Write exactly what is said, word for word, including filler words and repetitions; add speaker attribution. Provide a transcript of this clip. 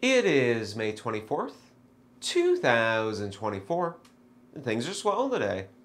Speaker 1: It is May twenty-fourth, two thousand twenty-four, and things are swell today.